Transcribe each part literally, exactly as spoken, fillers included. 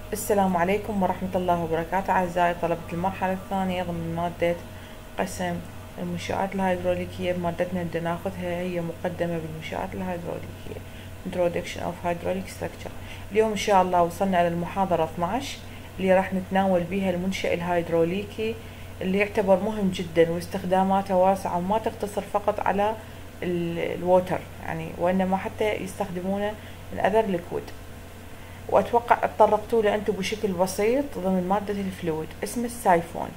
السلام عليكم ورحمة الله وبركاته أعزائي طلبة المرحلة الثانية ضمن مادة قسم المنشآت الهيدروليكية. مادتنا اللي ناخذها هي مقدمة بالمنشآت الهيدروليكية Introduction of Hydraulic Structure. اليوم إن شاء الله وصلنا إلى المحاضرة اثني عشر اللي راح نتناول بها المنشأ الهيدروليكي اللي يعتبر مهم جدا واستخداماته واسعة وما تقتصر فقط على الووتر يعني وإنما حتى يستخدمونه in other liquid. واتوقع تطرقتوا له انتم بشكل بسيط ضمن مادة الفلويد اسمه السايفون.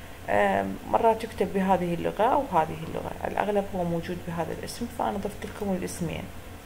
مرات يكتب بهذه اللغة او هذه اللغة، الاغلب هو موجود بهذا الاسم فانا ضفت لكم الاسمين.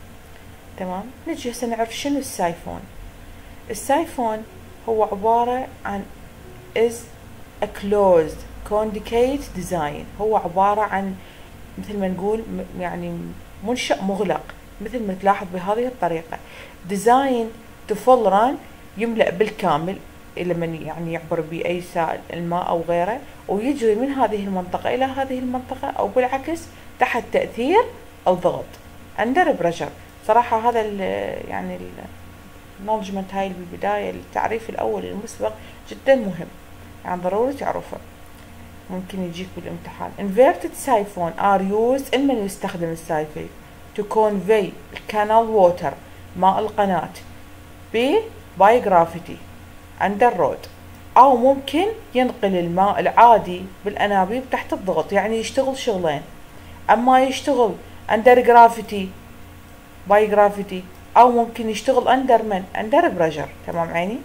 تمام، نجي هسه نعرف شنو السايفون. السايفون هو عبارة عن is a closed conjugate design، هو عبارة عن مثل ما نقول يعني منشأ مغلق مثل ما تلاحظ بهذه الطريقة. design تفل يملأ بالكامل لما يعني يعبر بأي سائل الماء أو غيره ويجري من هذه المنطقة إلى هذه المنطقة أو بالعكس تحت تأثير أو ضغط under pressure. صراحة هذا ال يعني النولجمنت هاي بالبداية التعريف الأول المسبق جدا مهم، يعني ضروري تعرفه ممكن يجيك بالامتحان. inverted siphon are used إما يستخدم السايفي to convey canal water ماء القناة ب باي جرافيتي under road، أو ممكن ينقل الماء العادي بالأنابيب تحت الضغط، يعني يشتغل شغلين، أما يشتغل under gravity باي جرافيتي أو ممكن يشتغل under من under pressure. تمام عيني؟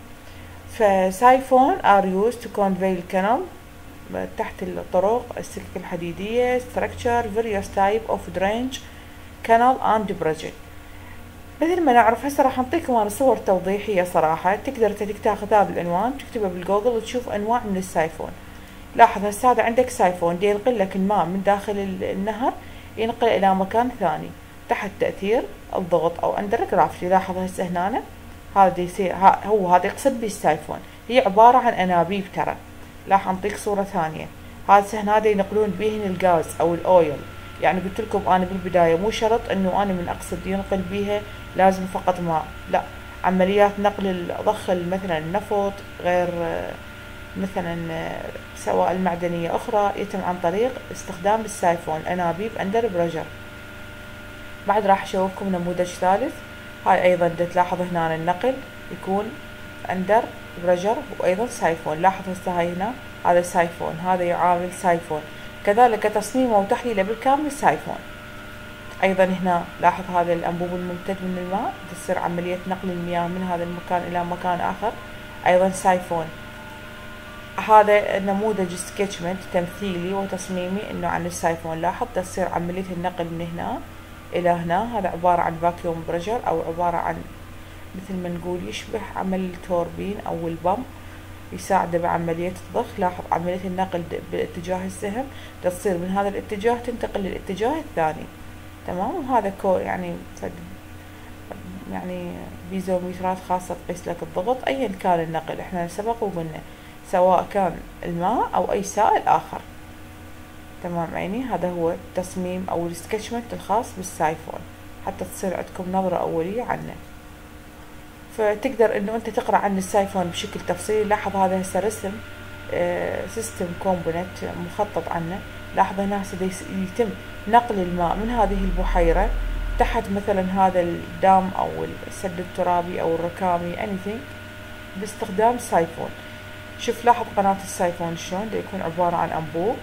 فسايفون are used to convey الكنال تحت الطرق السلك الحديدية structure various type of drainage canal and bridge. مثل ما نعرف هسه راح نعطيكم انا صور توضيحية صراحة تقدر تدك تاخذ هذا العنوان تكتبه بالجوجل وتشوف انواع من السايفون. لاحظ هسه هذا عندك سايفون دي ينقل لك الماء من داخل النهر ينقل الى مكان ثاني تحت تأثير الضغط او اندر جرافيتي. لاحظ هسه هنا هذا دي يصير هو هذا يقصد به السايفون، هي عبارة عن انابيب ترى. راح نعطيك صورة ثانية، هذا هنا ينقلون بهن الغاز او الاويل، يعني قلت لكم انا بالبداية مو شرط انه انا من اقصد ينقل بيها لازم فقط ماء، لا، عمليات نقل ضخ مثلا النفط غير مثلا سواء المعدنية اخرى يتم عن طريق استخدام السايفون انابيب اندر بريشر. بعد راح اشوفكم نموذج ثالث، هاي ايضا تلاحظ هنا النقل يكون اندر بريشر وايضا سايفون. لاحظ هسه هاي هنا هذا سايفون، هذا يعامل سايفون، كذلك تصميمه وتحليله بالكامل سايفون. ايضا هنا لاحظ هذا الانبوب الممتد من الماء تصير عملية نقل المياه من هذا المكان الى مكان اخر ايضا سايفون. هذا نموذج سكتشمنت تمثيلي وتصميمي انه عن السايفون. لاحظ تصير عملية النقل من هنا الى هنا، هذا عبارة عن فاكيوم بريشر او عبارة عن مثل ما نقول يشبه عمل التوربين او البمب يساعده بعملية الضخ. لاحظ عملية النقل باتجاه السهم تصير من هذا الاتجاه تنتقل للاتجاه الثاني. تمام، وهذا كو يعني فد يعني بيزوميترات خاصة تقيس لك الضغط ايا كان النقل. احنا سبق وقلنا سواء كان الماء او اي سائل اخر. تمام عيني، هذا هو التصميم او السكتشمنت الخاص بالسايفون حتى تصير عندكم نظرة اولية عنه، فتقدر انه انت تقرأ عن السايفون بشكل تفصيلي. لاحظ هذا هسه رسم سيستم كومبوننت مخطط عنه. لاحظ هنا هسه يتم نقل الماء من هذه البحيرة تحت مثلا هذا الدام او السد الترابي او الركامي anything باستخدام سايفون. شوف لاحظ قناة السايفون شلون دا يكون عبارة عن انبوب.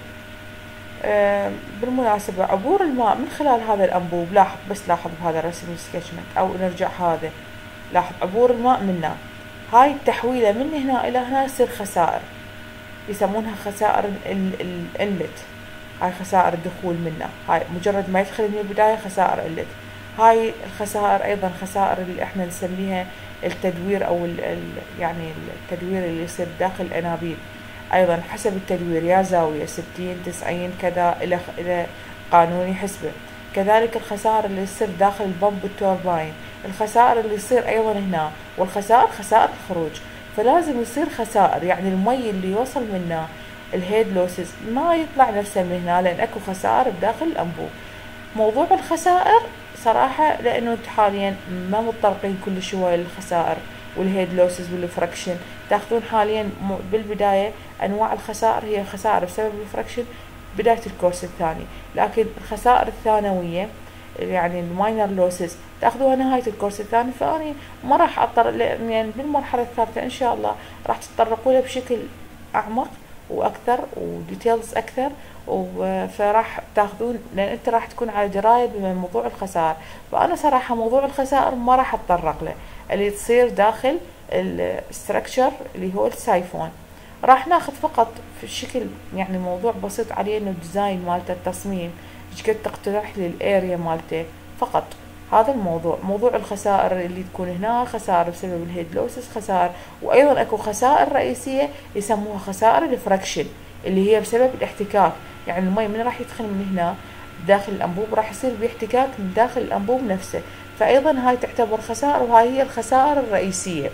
آه بالمناسبة عبور الماء من خلال هذا الانبوب، لاحظ بس لاحظ بهذا الرسم السكتشمنت او نرجع هذا، لاحظ عبور الماء منا هاي التحويلة من هنا الى هنا يصير خسائر يسمونها خسائر الانلت. هاي خسائر الدخول منا، هاي مجرد ما يدخل من البداية خسائر انلت. هاي الخسائر ايضا خسائر اللي احنا نسميها التدوير او ال ال يعني التدوير اللي يصير داخل الانابيب ايضا حسب التدوير يا زاوية ستين تسعين كذا الى الى قانون يحسبه. كذلك الخسائر اللي يصير داخل البمب التوربين، الخسائر اللي يصير ايضا هنا، والخسائر خسائر الخروج. فلازم يصير خسائر يعني المي اللي يوصل منه الهيد لوسز ما يطلع نفسه من هنا لان اكو خسائر بداخل الانبوب. موضوع الخسائر صراحة لانه انت حاليا ما متطرقين كل شوية للخسائر والهيد لوسز والفراكشن. تاخذون حاليا بالبداية انواع الخسائر هي خسائر بسبب الفراكشن بداية الكورس الثاني، لكن الخسائر الثانوية يعني الماينر لوسز تاخذوها نهاية الكورس الثاني. فاني ما راح اضطر يعني بالمرحلة الثالثة ان شاء الله راح تتطرقوا له بشكل اعمق واكثر وديتيلز اكثر، فراح تاخذون لان انت راح تكون على درايه بموضوع الخسائر. فانا صراحه موضوع الخسائر ما راح اتطرق له، اللي تصير داخل الستركشر اللي هو السايفون. راح ناخذ فقط في الشكل يعني موضوع بسيط عليه انه الديزاين مالته التصميم ايش قد تقترح لي الاريا مالته فقط. هذا الموضوع موضوع الخسائر اللي تكون هنا خسائر بسبب الهيد لوسز خسائر، وايضا اكو خسائر رئيسيه يسموها خسائر الفراكشن اللي هي بسبب الاحتكاك. يعني المي من راح يدخل من هنا داخل الانبوب راح يصير باحتكاك من داخل الانبوب نفسه، فايضا هاي تعتبر خسائر وهاي هي الخسائر الرئيسيه.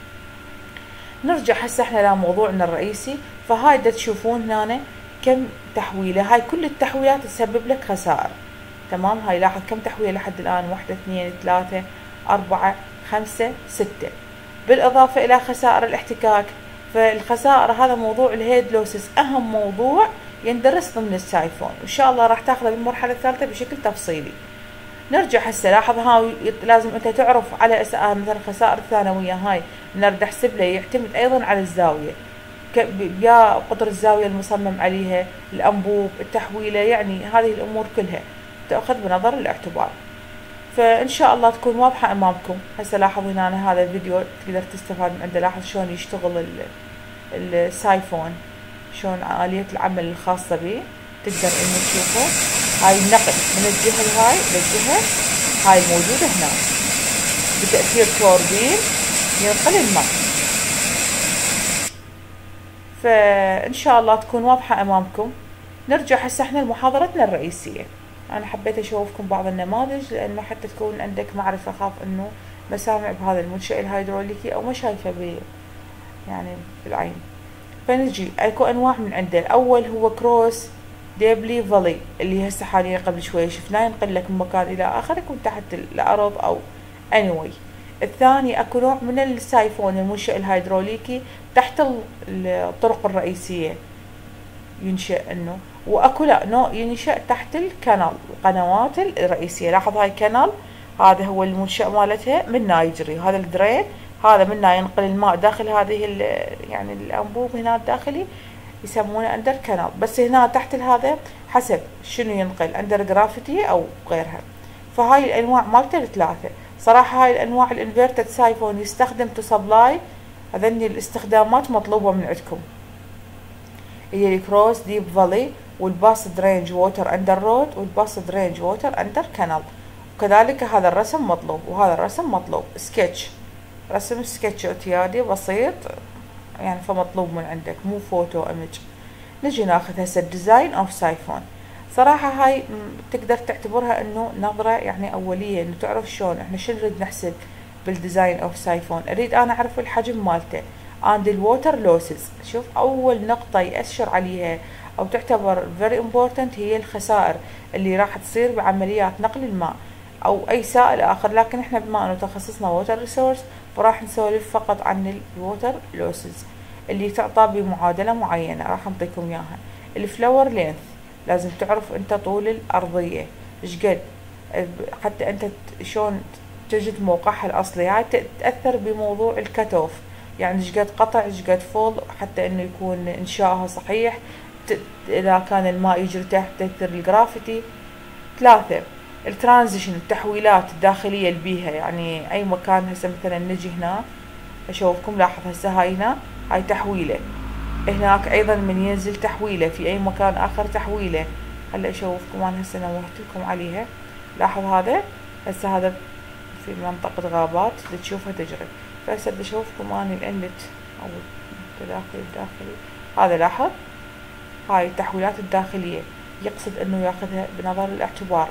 نرجع هسه احنا لموضوعنا الرئيسي. فهاي دا تشوفون هنا كم تحويله، هاي كل التحويلات تسبب لك خسائر. تمام، هاي لاحظ كم تحويله لحد الان، واحدة اثنين ثلاثة أربعة خمسة ستة، بالإضافة إلى خسائر الاحتكاك. فالخسائر هذا موضوع الهيد لوسز أهم موضوع يندرس ضمن السايفون، وإن شاء الله راح تاخذه بالمرحلة الثالثة بشكل تفصيلي. نرجع هسه لاحظ هاي لازم أنت تعرف على أساس مثلا خسائر الثانوية هاي نرد احسب له يعتمد أيضا على الزاوية، يا قطر الزاوية المصمم عليها، الأنبوب، التحويلة، يعني هذه الأمور كلها تأخذ بنظر الاعتبار. فإن شاء الله تكون واضحة أمامكم. هسه لاحظ هنا هذا الفيديو تقدر تستفاد من عنده. لاحظ شلون يشتغل السايفون، شلون آلية العمل الخاصة به تقدر إنه تشوفه. هاي النقل من الجهة الهاي للجهة هاي موجودة هنا بتأثير توربين ينقل الماء. فإن شاء الله تكون واضحة أمامكم. نرجع هسه احنا لمحاضرتنا الرئيسية. أنا حبيت أشوفكم بعض النماذج لأنه حتى تكون عندك معرفة، خاف إنه ما سامع بهذا المنشأ الهيدروليكي أو ما شايفه ب يعني بالعين. فنجي اكو أنواع من عنده. الأول هو كروس ديبلي فالي اللي هسه حاليا قبل شوية شفناه ينقل لك من مكان إلى آخر يكون تحت الأرض أو anyway. الثاني اكو نوع من السايفون المنشأ الهيدروليكي تحت الطرق الرئيسية ينشأ انه، واكو لا نوع ينشأ تحت الكنال القنوات الرئيسية. لاحظ هاي كنال هذا هو المنشأ مالتها منها يجري، هذا الدرين هذا منها ينقل الماء داخل هذه يعني الانبوب هنا الداخلي يسمونه اندر كنال. بس هنا تحت هذا حسب شنو ينقل اندر جرافيتي او غيرها. فهاي الانواع مالته الثلاثة. صراحة هاي الانواع الانفيرتد سايفون يستخدم تو سبلاي هذني الاستخدامات مطلوبة من عندكم، هي الكروس ديب فالي والباس درينج ووتر اندر رود والباس درينج ووتر اندر كانال. وكذلك هذا الرسم مطلوب وهذا الرسم مطلوب، سكتش رسم سكتش اعتيادي بسيط يعني فمطلوب من عندك مو فوتو ايمج. نجي ناخذ هسه الديزاين اوف سايفون. صراحة هاي تقدر تعتبرها انه نظرة يعني اولية انه تعرف شلون احنا شنو نريد نحسب بالديزاين اوف سايفون. اريد انا اعرف الحجم مالته عند الووتر لوسز. شوف اول نقطة يأشر عليها او تعتبر very important هي الخسائر اللي راح تصير بعمليات نقل الماء او اي سائل اخر، لكن احنا بما انه تخصصنا ووتر ريسورس فراح نسولف فقط عن الووتر لوسز اللي تعطى بمعادلة معينة راح نعطيكم اياها. الفلور لينث لازم تعرف انت طول الارضية ايش قد، حتى انت شلون تجد موقعها الاصلي. هاي تأثر بموضوع الكت اوف، يعني ايش قد قطع ايش قد فول حتى انه يكون انشائها صحيح. اذا كان الماء يجري تحت تأثر الجرافيتي. ثلاثة الترانزيشن التحويلات الداخلية البيها، يعني اي مكان هسه مثلا نجي هنا اشوفكم لاحظ هسه هاي هنا هاي تحويلة، هناك ايضا من ينزل تحويلة، في اي مكان اخر تحويلة. هلا اشوفكم انا هسه نوهت لكم عليها. لاحظ هذا هسه هذا في منطقة غابات اللي تشوفها تجري. فهسه بدي اشوفكم اني الانلت او التداخل الداخلي هذا. لاحظ هاي التحويلات الداخلية يقصد انه ياخذها بنظر الاعتبار.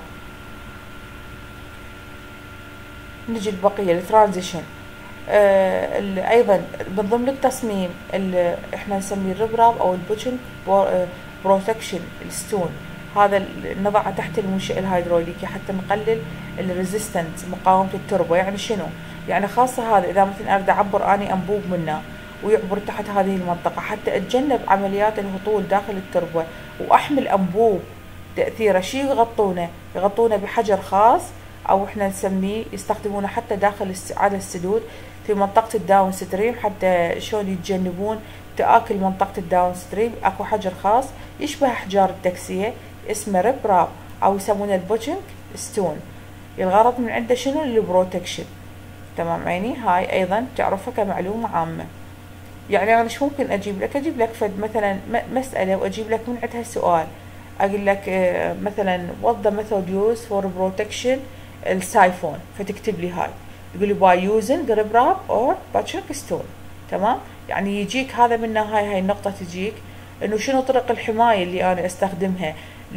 نجي البقية الترانزيشن. آه ايضا من ضمن التصميم اللي احنا نسميه الربراب او البوتشن بروتكشن الستون. هذا نضعه تحت المنشأ الهيدروليكي حتى نقلل الريزيستنس مقاومة التربة. يعني شنو؟ يعني خاصة هذا إذا مثلا أريد أعبر أني أنبوب منه ويعبر تحت هذه المنطقة حتى أتجنب عمليات الهطول داخل التربة وأحمي الأنبوب تأثيره. شي يغطونه؟ يغطونه بحجر خاص أو إحنا نسميه يستخدمونه حتى داخل على السدود في منطقة الداون ستريم حتى شلون يتجنبون تآكل منطقة الداون ستريم. أكو حجر خاص يشبه أحجار التكسية اسمه ريب راب أو يسمونه البوتشنك ستون. الغرض من عنده شنو؟ البروتكشن. تمام عيني؟ هاي أيضا تعرفها كمعلومة عامة. يعني أنا مش ممكن أجيب لك أجيب لك فد مثلا مسألة وأجيب لك من عندها سؤال أقول لك مثلا what the method used for protection السايفون فتكتب لي هاي تقول لي by using the rib wrap or butchering stone. تمام؟ يعني يجيك هذا منه هاي هاي النقطة تجيك إنه شنو طرق الحماية اللي أنا أستخدمها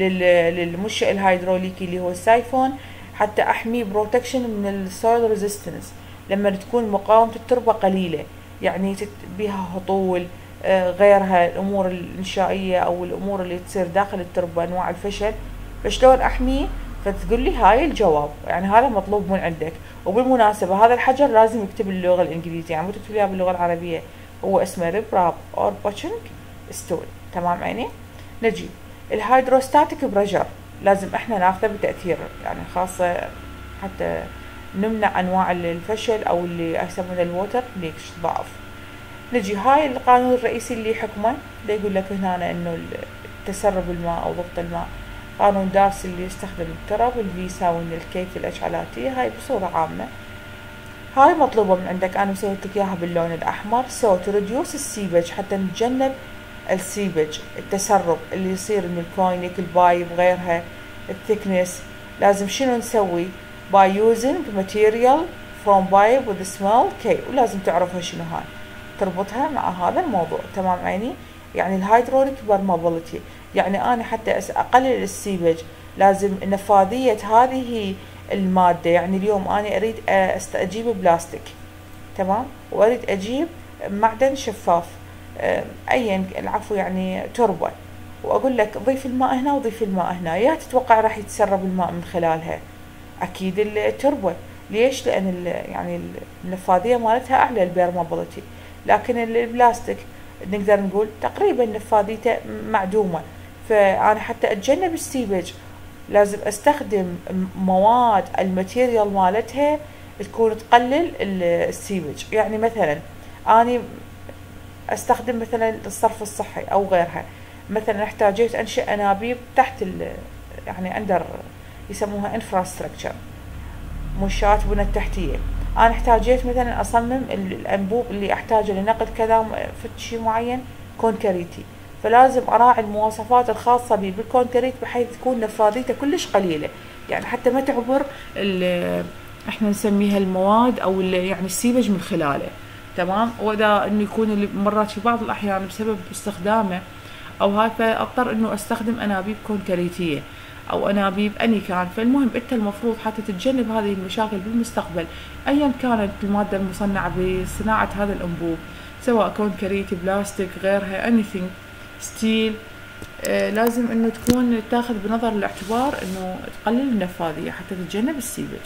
للمنشأ الهيدروليكي اللي هو السايفون حتى أحميه بروتكشن من السويل ريزيستنس لما تكون مقاومة التربة قليلة. يعني بيها هطول غيرها الأمور الإنشائية أو الأمور اللي تصير داخل التربة أنواع الفشل فشلون أحميه؟ فتقول لي هاي الجواب. يعني هذا مطلوب من عندك. وبالمناسبة هذا الحجر لازم يكتب اللغة الإنجليزية يعني مو تكتب لها باللغة العربية. هو اسمه ريب راب أو بوتشنك ستون. تمام عيني؟ نجي الهيدروستاتيك بريشر لازم احنا ناخذه بتأثير يعني خاصة حتى نمنع أنواع الفشل أو اللي يسمونه الووتر ليكش ضعف. نجي هاي القانون الرئيسي اللي حكمه ده يقول لك هنا انه تسرب الماء او ضغط الماء قانون دارسي اللي يستخدم التراب الفي يساوي الكي في الاتش على تي. هاي بصورة عامة هاي مطلوبة من عندك. انا مسويت لك اياها باللون الاحمر. سو تو ريديوس السيبج حتى نتجنب السيبج التسرب اللي يصير من الكوينك البايب غيرها الثيكنس لازم شنو نسوي؟ by using material from pipe with small K. ولازم تعرفها شنو هاي تربطها مع هذا الموضوع. تمام عيني؟ يعني الهيدروليك برمابيلتي يعني أنا حتى أقلل السيبج لازم نفاذية هذه المادة. يعني اليوم أنا أريد أجيب بلاستيك تمام وأريد أجيب معدن شفاف أيا العفو يعني تربة وأقول لك ضيف الماء هنا وضيف الماء هنا يا تتوقع راح يتسرب الماء من خلالها؟ أكيد التربة. ليش؟ لأن يعني النفاذية مالتها أعلى البرمابيلتي. لكن البلاستيك نقدر نقول تقريبا نفاذيته معدومة. فأنا حتى أتجنب السيبج لازم أستخدم مواد الماتيريال مالتها تكون تقلل السيبج. يعني مثلا أنا أستخدم مثلا الصرف الصحي أو غيرها. مثلا احتاجيت أنشئ أنابيب تحت يعني أندر يسموها انفراستراكشر منشآت بنى التحتية. أنا احتاجيت مثلا أصمم الأنبوب اللي أحتاجه لنقل كذا فد شيء معين كونكريتي فلازم أراعي المواصفات الخاصة بي بالكونكريت بحيث تكون نفاذيته كلش قليلة يعني حتى ما تعبر احنا نسميها المواد أو يعني السيبج من خلاله. تمام؟ وإذا إنه يكون مرات في بعض الأحيان بسبب استخدامه أو هاي فأضطر إنه أستخدم أنابيب كونكريتية أو أنابيب أني كان. فالمهم أنت المفروض حتى تتجنب هذه المشاكل بالمستقبل أيا كانت المادة المصنعة بصناعة هذا الأنبوب سواء كونكريتي بلاستيك غيرها anything ستيل آه لازم إنه تكون تاخذ بنظر الاعتبار إنه تقلل النفاذية حتى تتجنب السيبج.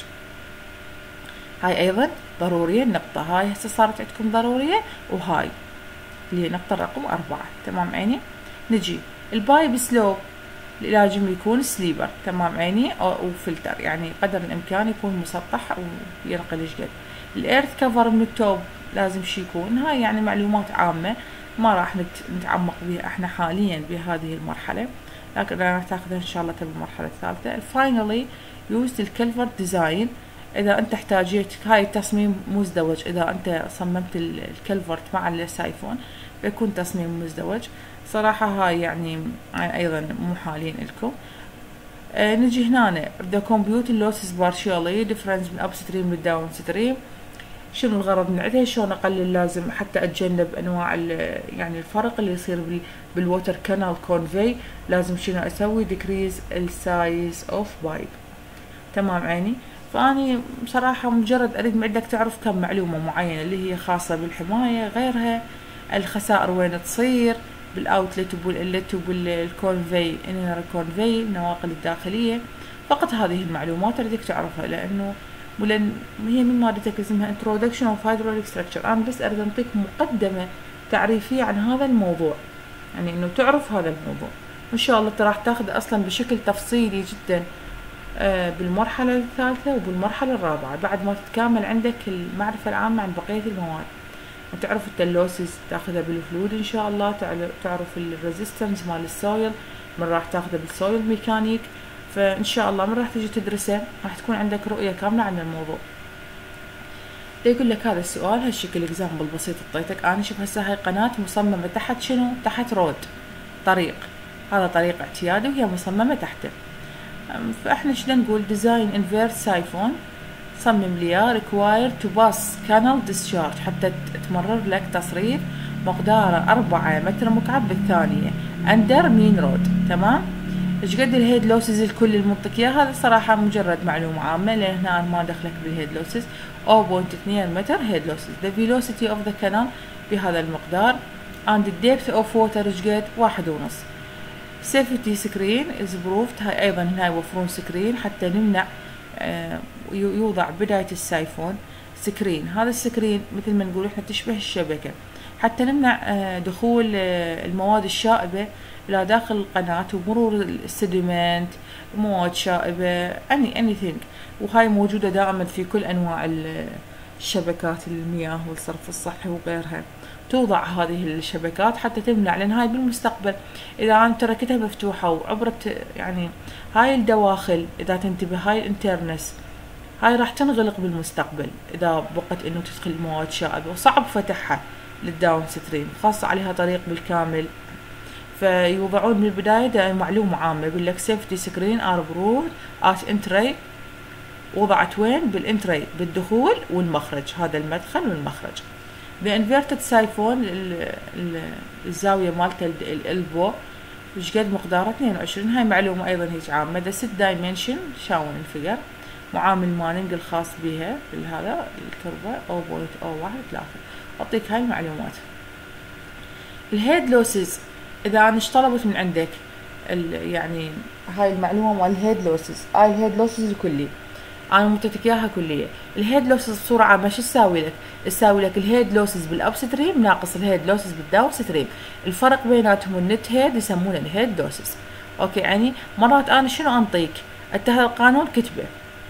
هاي أيضا ضرورية النقطة هاي هسه صارت عندكم ضرورية وهاي اللي هي نقطة رقم أربعة. تمام عيني؟ نجي البايب سلوب لازم يكون سليبر. تمام عيني؟ أو فلتر يعني قدر الإمكان يكون مسطح أو ينقل جدد. الإيرث كفر من التوب لازم شي يكون. هاي يعني معلومات عامة ما راح نتعمق بها احنا حاليا بهذه المرحلة لكن راح تاخذها إن شاء الله بالمرحلة الثالثة. فاينلي يوزد الكلفر ديزاين إذا أنت احتاجيت هاي التصميم مزدوج. إذا أنت صممت الكلفرت مع السايفون بيكون تصميم مزدوج. صراحة هاي يعني أيضا مو حالين لكم. آه نجي هنا the compute losses partially difference من upstream من downstream. شنو الغرض من عندها؟ شلون أقلل لازم حتى أتجنب أنواع يعني الفرق اللي يصير بالووتر كانال كونفي. لازم شنو أسوي؟ decrease السايز of pipe. تمام عيني؟ فأني بصراحة مجرد أريد من عندك تعرف كم معلومة معينة اللي هي خاصة بالحماية غيرها الخسائر وين تصير بالاوتلت وبالانلت وبالكونفي انر كونفي النواقل الداخليه. فقط هذه المعلومات اريدك تعرفها، لانه ولان هي من مادتك اسمها Introduction of Hydraulic Structure. انا بس اريد انطيك مقدمه تعريفيه عن هذا الموضوع، يعني انه تعرف هذا الموضوع. وان شاء الله انت راح تاخذ اصلا بشكل تفصيلي جدا بالمرحله الثالثه وبالمرحله الرابعه بعد ما تتكامل عندك المعرفه العامه عن بقيه المواد. تعرف التلوسز تاخذها بالفلود ان شاء الله، تعرف الريزيستنس مال السويل من راح تاخذها بالسويل ميكانيك. فان شاء الله من راح تجي تدرسه راح تكون عندك رؤيه كامله عن الموضوع. يقول لك هذا السؤال هالشكل اكزامبل بسيط اعطيتك انا. شوف هسه هاي قناه مصممه تحت شنو؟ تحت رود، طريق. هذا طريق اعتيادي وهي مصممه تحته. فاحنا شنو نقول؟ ديزاين انفيرت سايفون، صمم لي اياه ريكواير تو باس كانال ديسشارج حتى تمرر لك تصريف مقداره أربعة متر مكعب بالثانيه اندر مين رود. تمام؟ ايش قد الهيد لوسز الكل المنطق اياه؟ هذا صراحه مجرد معلومه عامه، لان هنا انا ما دخلك بالهيد لوسز. صفر فاصلة اثنين متر هيد لوسز. the velocity of the canal بهذا المقدار and the depth of water ايش قد؟ واحد ونص. safety screen is proved. هاي ايضا هنا يوفرون سكرين حتى نمنع آه يوضع بداية السايفون سكرين. هذا السكرين مثل ما نقول احنا تشبه الشبكة حتى نمنع آه دخول آه المواد الشائبة الى داخل القناة ومرور السيدمنت، مواد شائبة any anything. وهاي موجودة دائما في كل انواع الشبكات المياه والصرف الصحي وغيرها. توضع هذه الشبكات حتى تمنع، لان هاي بالمستقبل اذا انت تركتها مفتوحة وعبرت يعني هاي الدواخل، اذا تنتبه هاي الانترنس هاي راح تنغلق بالمستقبل اذا بقت انه تدخل مواد شائبة وصعب فتحها للداون ستريم، خاصة عليها طريق بالكامل. فيوضعون من البداية دائما معلومة عامة، يقول لك سيفتي سكرين ار برود ات انتري. وضعت وين؟ بالانتري، بالدخول والمخرج، هذا المدخل والمخرج. بانفيرتد سايفون الزاوية مالته الالبو ايش قد مقداره؟ اثنين وعشرين. هاي معلومة ايضا هيك عامة. ذا ست دايمنشن شاون الفقر، معامل مانينج الخاص بها بهذا الكربة صفر فاصلة صفر واحد ثلاثة. اعطيك هاي المعلومات. الهيد لوسز اذا انا اشطلبت من عندك يعني هاي المعلومة مال الهيد لوسز، هاي الهيد لوسز الكلي انا متتك اياها كليه. الهيد لوسز بصوره عامه شو تساوي لك؟ تساوي لك الهيد لوسز بالاب ستريم ناقص الهيد لوسز بالداون ستريم. الفرق بيناتهم النت هيد يسمونه الهيد لوسز. اوكي، يعني مرات انا شنو انطيك؟ انت هذا القانون كتبه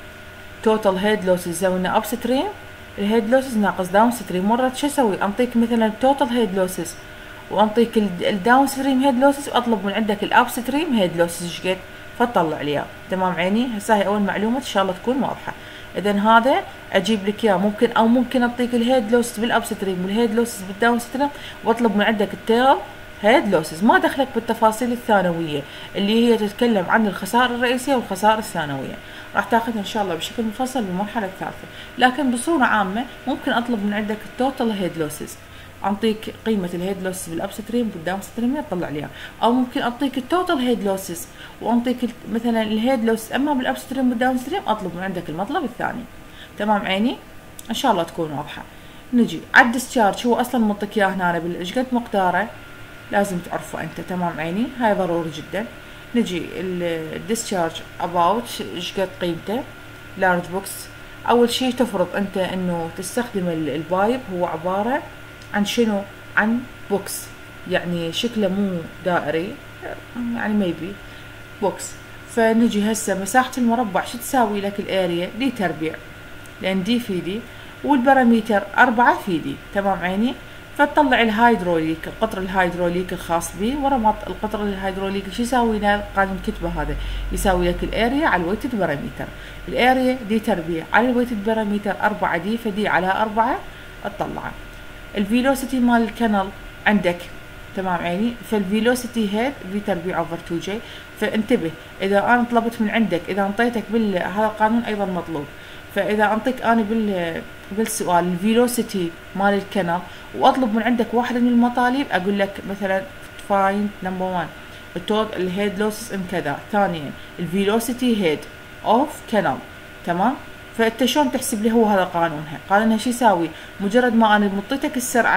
توتال هيد لوسز يساوي اب ستريم الهيد لوسز ناقص داون ستريم. مرات شو اسوي؟ انطيك مثلا التوتال هيد لوسز وانطيك الداون ستريم هيد لوسز واطلب من عندك الاب ستريم هيد لوسز ايش قد، فتطلع لي اياه. تمام عيني؟ هسه هي اول معلومه ان شاء الله تكون واضحه. اذا هذا اجيب لك اياه ممكن، او ممكن اعطيك الهيد لوسز بالاب ستريم والهيد لوسز بالداون ستريم واطلب من عندك التيل هيد لوسز. ما دخلك بالتفاصيل الثانويه اللي هي تتكلم عن الخسائر الرئيسيه والخسائر الثانويه، راح تاخذها ان شاء الله بشكل مفصل بالمرحله الثالثه. لكن بصوره عامه ممكن اطلب من عندك التوتال هيد لوسز، اعطيك قيمه الهيد لوسز بالاب ستريم والداون ستريم يطلع لي، او ممكن اعطيك التوتال هيد لوسز واعطيك مثلا الهيد لوسز اما بالاب ستريم والداون ستريم اطلب من عندك المطلب الثاني. تمام عيني؟ ان شاء الله تكون واضحه. نجي على الديسشارج، هو اصلا منطق اياه هنا بايش قد مقداره لازم تعرفه انت. تمام عيني؟ هاي ضروري جدا. نجي الديسشارج اباوت ايش قد قيمته. لارج بوكس، اول شيء تفرض انت انه تستخدم البايب هو عباره عن شنو؟ عن بوكس، يعني شكله مو دائري، يعني ميبي بوكس. فنجي هسه مساحة المربع شو تساوي لك؟ الاريا دي تربيع، لان دي في دي والباراميتر أربعة في دي. تمام عيني؟ فتطلع الهيدروليك، القطر الهيدروليك الخاص به. ورا ما القطر الهيدروليك شو يساوي لنا؟ قانون كتبه هذا يساوي لك الاريا على الويتد باراميتر. الاريا دي تربيع على الويتد باراميتر أربعة دي، فدي على أربعة تطلعه. الفيلوسيتي مال الكنل عندك. تمام عيني؟ فالفيلوسيتي هيد في تربيع اوفر تو جي. فانتبه اذا انا طلبت من عندك، اذا انطيتك بال هذا القانون ايضا مطلوب، فاذا انطيك انا بال بالسؤال الفيلوسيتي مال الكنل واطلب من عندك واحده من المطالب، اقول لك مثلا فايند نمبر واحد التوت الهيد لوسز ان كذا، ثانيا الفيلوسيتي هيد اوف كنل. تمام؟ فانت شلون تحسب لي؟ هو هذا قانونها. قانونها شو يساوي؟ مجرد ما انا مطيتك السرعه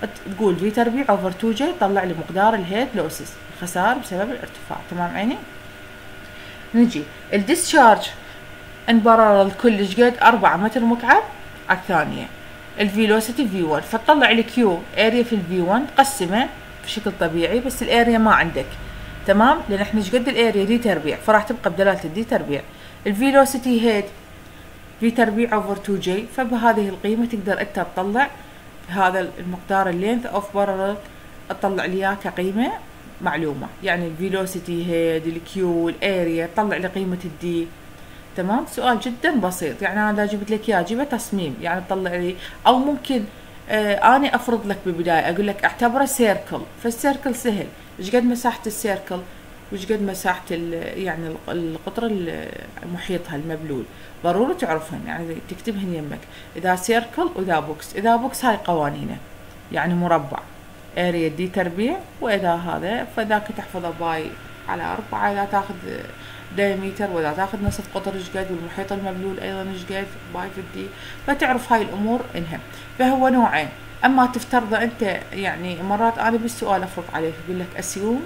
تقول في تربيع اوفر تو جي طلع لي مقدار الهيد لوسز، الخسائر بسبب الارتفاع. تمام عيني. نجي الديسشارج انبرر الكل ايش قد أربعة متر مكعب على الثانية. الفيلوسيتي في واحد، فتطلع الكيو اريا في الفي واحد تقسمه بشكل طبيعي، بس الاريا ما عندك. تمام، لان احنا ايش قد الاريا دي تربيع، فراح تبقى بدلالة الدي تربيع. الفيلوسيتي هيد في تربيع اوفر تو جي، فبهذه القيمة تقدر انت تطلع هذا المقدار اللينث اوف بارلل، تطلع لي اياه كقيمة معلومة. يعني الفيلوسيتي هيد، الكيو، الاريا، تطلع لي قيمة الدي. تمام، سؤال جدا بسيط. يعني انا جبت لك اياه جيبه تصميم، يعني تطلع لي، او ممكن آه اني افرض لك بالبدايه اقول لك اعتبره سيركل، فالسيركل سهل، ايش قد مساحه السيركل وايش قد مساحه يعني القطر محيطها المبلول، ضروري تعرفهن، يعني تكتبهن يمك. اذا سيركل واذا بوكس، اذا بوكس هاي قوانينه، يعني مربع اريا دي تربيع، واذا هذا فذاك تحفظه باي على أربعة، إذا تاخذ دايمتر، وإذا تاخذ نصف قطر إيش قد، والمحيط المبلول أيضا إيش قد باي في الدي، فتعرف هاي الأمور إنها. فهو نوعين، أما تفترض أنت، يعني مرات أنا بالسؤال أفرض عليك أقول لك أسيوم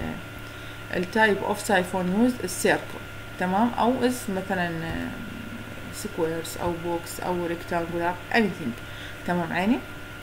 التايب أوف سايفون يوز السيركل، تمام، أو إز مثلا سكويرز أو بوكس أو ريكتانجولار anything. تمام عيني.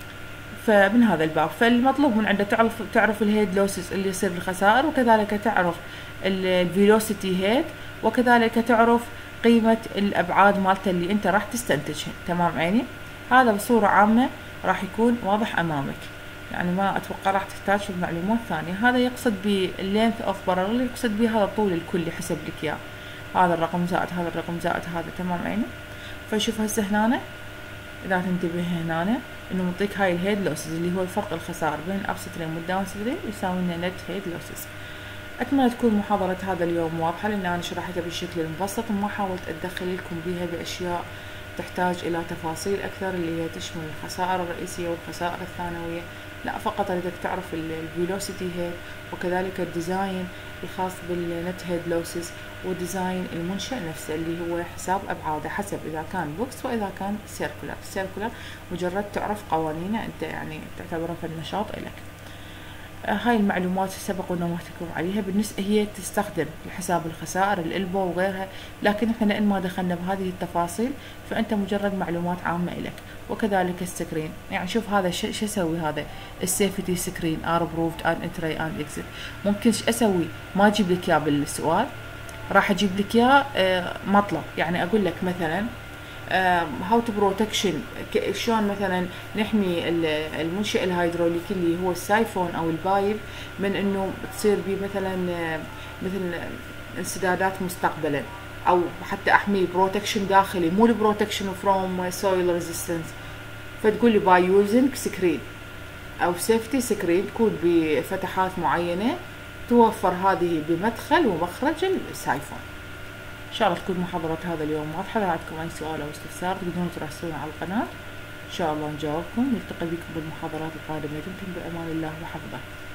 فمن هذا الباب، فالمطلوب من عنده تعرف تعرف الهيد لوسز اللي يصير بالخسائر، وكذلك تعرف الفيلوسيتي هيد، وكذلك تعرف قيمة الأبعاد مالته اللي أنت راح تستنتجها. تمام عيني. هذا بصورة عامة راح يكون واضح أمامك، يعني ما أتوقع راح تحتاج في معلومات ثانية. هذا يقصد باللينث أوف بارلل، يقصد به هذا الطول الكلي حسب لك إياه، هذا الرقم زائد هذا الرقم زائد هذا. تمام عيني. فشوف هسه هنا إذا تنتبه هنا إنه منطيك هاي الهيد لوسز اللي هو الفرق الخسائر بين الأب ستريم والداون ستريم يساوي لنا نت هيد لوسز. أتمنى تكون محاضرة هذا اليوم واضحة، لأن أنا شرحتها بالشكل المبسط وما حاولت أدخل لكم بها بأشياء تحتاج إلى تفاصيل أكثر، اللي هي تشمل الخسائر الرئيسية والخسائر الثانوية. لا، فقط أريدك تعرف الفيلوسيتي هيد، وكذلك الديزاين الخاص بالنت هيد لوسز، وديزاين المنشأ نفسه اللي هو حساب أبعاده حسب إذا كان بوكس وإذا كان سيركولار. سيركولار مجرد تعرف قوانينه أنت، يعني تعتبره في النشاط إلك. هاي المعلومات سبق ونوهتكم عليها، بالنسبة هي تستخدم لحساب الخسائر الإلبو وغيرها، لكن احنا لأن ما دخلنا بهذه التفاصيل فأنت مجرد معلومات عامة إلك. وكذلك السكرين، يعني شوف هذا شو أسوي، هذا السيفتي سكرين ار بروفد ان انتري ان اكزيت، ممكن ايش أسوي؟ ما أجيب لك إياه بالسؤال، راح أجيب لك إياه مطلب. يعني أقول لك مثلا هاو تو بروتكشن، شلون مثلا نحمي المنشأ الهيدروليكي اللي هو السايفون او البايب من انه تصير به مثلا مثل انسدادات مستقبلا، او حتى احميه بروتكشن داخلي، مو البروتكشن فروم سويل ريزيستنس. فتقول لي باي يوزنج سكرين او سيفتي سكرين، تكون بفتحات معينه توفر هذه بمدخل ومخرج السايفون. إن شاء الله تكون محاضرة هذا اليوم واضحة. إذا عندكم أي سؤال أو استفسار تقدرون تراسلون على القناة، إن شاء الله نجاوبكم. نلتقي بكم بالمحاضرات القادمة. دمتم بأمان الله وحفظه.